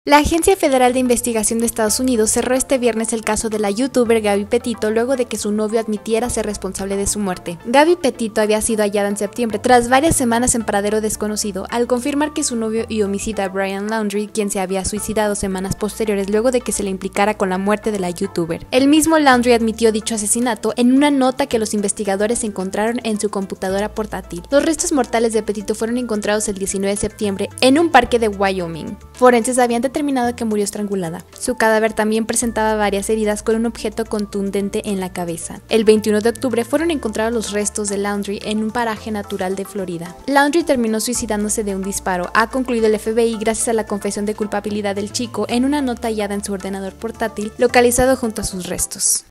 La Agencia Federal de Investigación de Estados Unidos cerró este viernes el caso de la youtuber Gabby Petito luego de que su novio admitiera ser responsable de su muerte. Gabby Petito había sido hallada en septiembre tras varias semanas en paradero desconocido al confirmar que su novio y homicida Brian Laundrie, quien se había suicidado semanas posteriores luego de que se le implicara con la muerte de la youtuber. El mismo Laundrie admitió dicho asesinato en una nota que los investigadores encontraron en su computadora portátil. Los restos mortales de Petito fueron encontrados el 19 de septiembre en un parque de Wyoming. Forenses habían determinado que murió estrangulada. Su cadáver también presentaba varias heridas con un objeto contundente en la cabeza. El 21 de octubre fueron encontrados los restos de Laundrie en un paraje natural de Florida. Laundrie terminó suicidándose de un disparo, ha concluido el FBI gracias a la confesión de culpabilidad del chico en una nota hallada en su ordenador portátil localizado junto a sus restos.